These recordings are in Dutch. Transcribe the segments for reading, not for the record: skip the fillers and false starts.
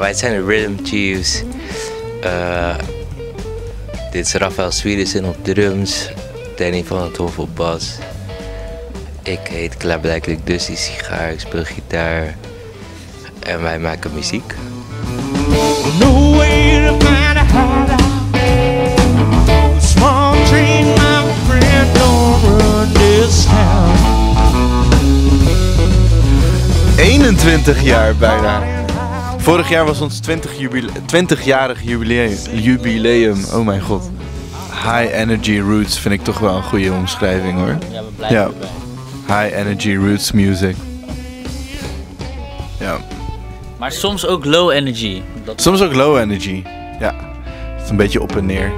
wij zijn de Rhythm Chiefs. Dit is Rafael Swederson op drums, Danny van het Hof op bas. Ik heet klaarblijkelijk Dusty Sigaar, ik speel gitaar en wij maken muziek. No way to find a hideout. Small train, my friend, don't run this town. 21 jaar bijna. Vorig jaar was ons 20-jarig jubileum. Oh mijn god. High Energy Roots vind ik toch wel een goede omschrijving hoor. Ja, we blijven erbij. High Energy Roots music. Ja. Maar soms ook low energy. Soms ook low energy. Ja. Het is een beetje op en neer.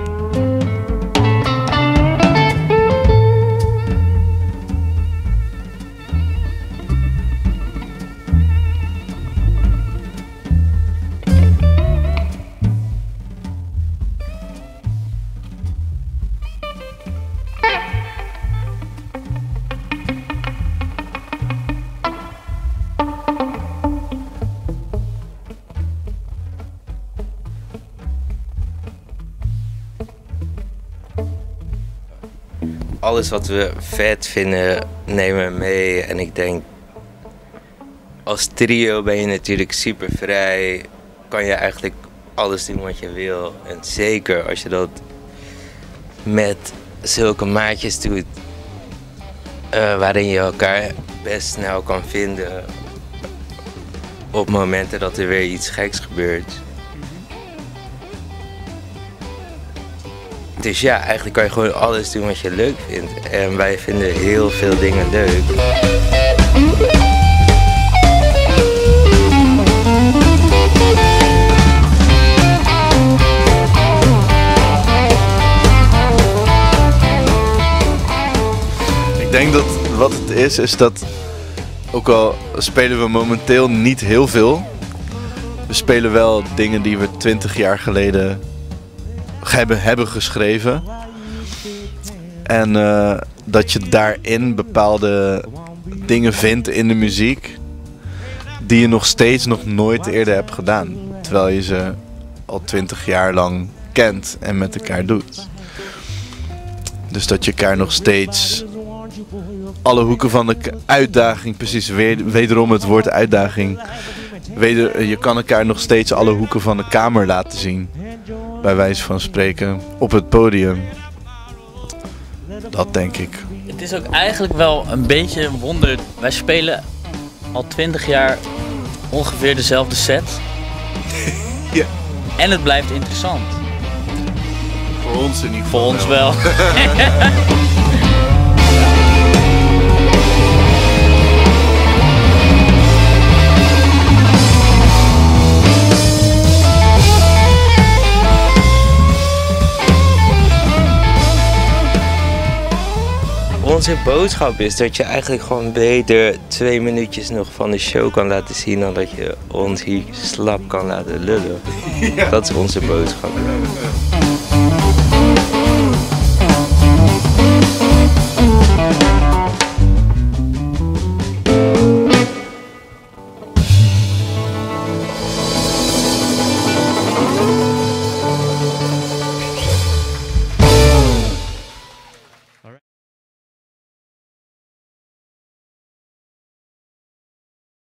Alles wat we vet vinden nemen we mee en ik denk als trio ben je natuurlijk super vrij, kan je eigenlijk alles doen wat je wil en zeker als je dat met zulke maatjes doet waarin je elkaar best snel kan vinden op momenten dat er weer iets geks gebeurt. Dus ja, eigenlijk kan je gewoon alles doen wat je leuk vindt. En wij vinden heel veel dingen leuk. Ik denk dat wat het is dat ook al spelen we momenteel niet heel veel. We spelen wel dingen die we 20 jaar geleden hebben geschreven. En dat je daarin bepaalde dingen vindt in de muziek die je nog nooit eerder hebt gedaan. Terwijl je ze al 20 jaar lang kent en met elkaar doet. Dus dat je elkaar nog steeds alle hoeken van de uitdaging, precies wederom het woord uitdaging. Je kan elkaar nog steeds alle hoeken van de kamer laten zien. Bij wijze van spreken, op het podium. Dat denk ik. Het is ook eigenlijk wel een beetje een wonder. Wij spelen al 20 jaar ongeveer dezelfde set. Ja. En het blijft interessant. Voor ons in ieder geval. Voor ons wel. Onze boodschap is dat je eigenlijk gewoon beter 2 minuutjes nog van de show kan laten zien dan dat je ons hier slap kan laten lullen. Ja. Dat is onze boodschap.